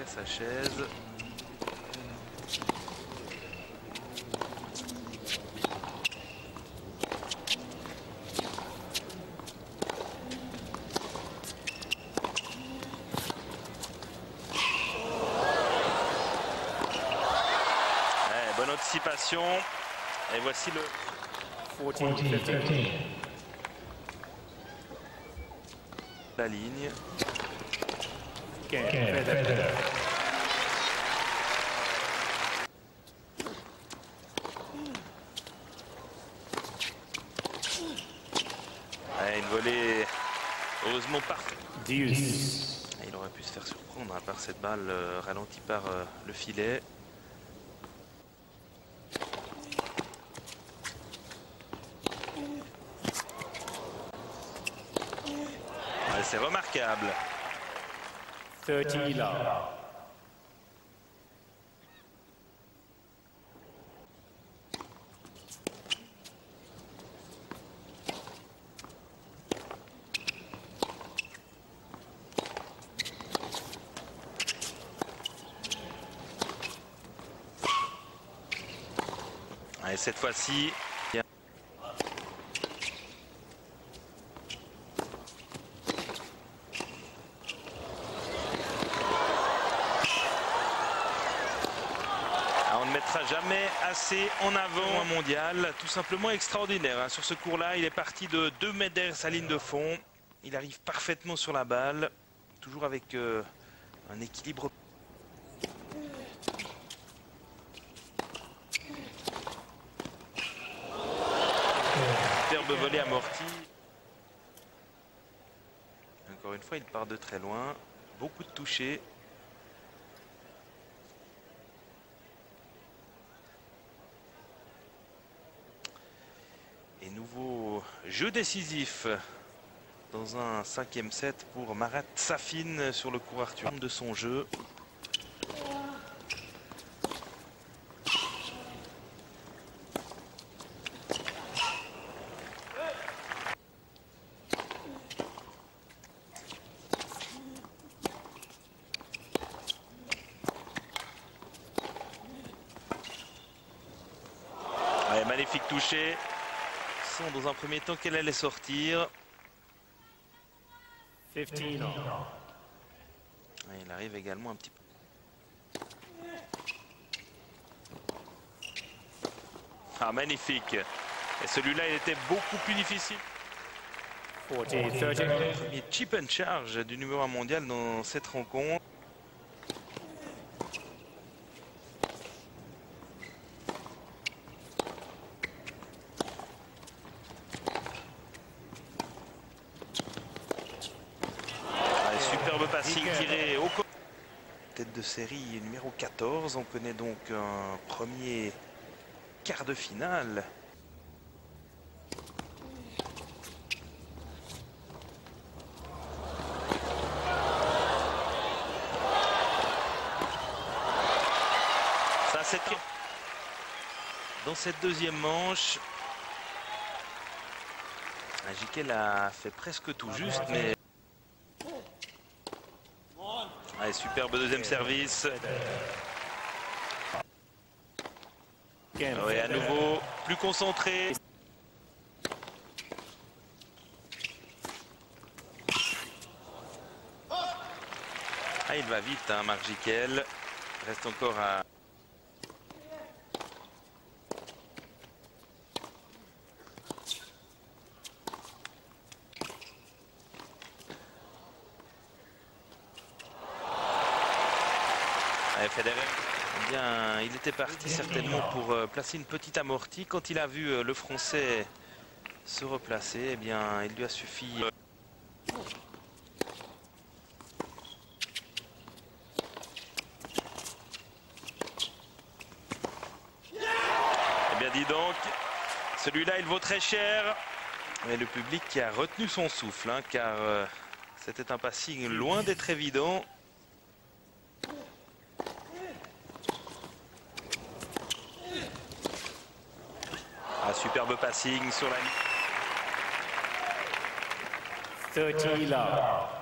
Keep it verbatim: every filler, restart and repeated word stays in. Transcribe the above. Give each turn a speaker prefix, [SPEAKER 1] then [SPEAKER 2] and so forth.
[SPEAKER 1] qu'à sa chaise. Ouais, bonne anticipation. Et voici le la ligne. Ouais, une volée heureusement parfaite. Il aurait pu se faire surprendre hein, par cette balle euh, ralentie par euh, le filet. Ouais, c'est remarquable.
[SPEAKER 2] trente love.
[SPEAKER 1] Et cette fois-ci, on ne mettra jamais assez en avant un mondial, tout simplement extraordinaire. Sur ce cours-là, il est parti de deux mètres derrière sa ligne de fond. Il arrive parfaitement sur la balle, toujours avec euh, un équilibre. Superbe volée amorti. Encore une fois, il part de très loin. Beaucoup de touchés. Et nouveau jeu décisif dans un cinquième set pour Marat Safin sur le court Arthur de son jeu. Ouais, magnifique touché. Dans un premier temps qu'elle allait sortir.
[SPEAKER 2] quinze love.
[SPEAKER 1] Il arrive également un petit peu. Ah, magnifique. Et celui-là, il était beaucoup plus difficile.
[SPEAKER 2] quarante trente.
[SPEAKER 1] Premier chip and charge du numéro un mondial dans cette rencontre. Superbe passing tiré au côté. Tête de série numéro quatorze. On connaît donc un premier quart de finale. Ça, c'est dans cette deuxième manche. Jiquel a fait presque tout juste, mais allez, superbe deuxième service. Et à nouveau plus concentré. Ah, il va vite, hein, Marc Jiquel. Reste encore à... Federer, eh bien, il était parti certainement pour euh, placer une petite amortie. Quand il a vu euh, le Français se replacer, eh bien, il lui a suffi. Euh... Eh bien, dis donc, celui-là, il vaut très cher. Mais le public qui a retenu son souffle, hein, car euh, c'était un passing loin d'être évident. Un superbe passing sur la ligne.
[SPEAKER 2] trente love.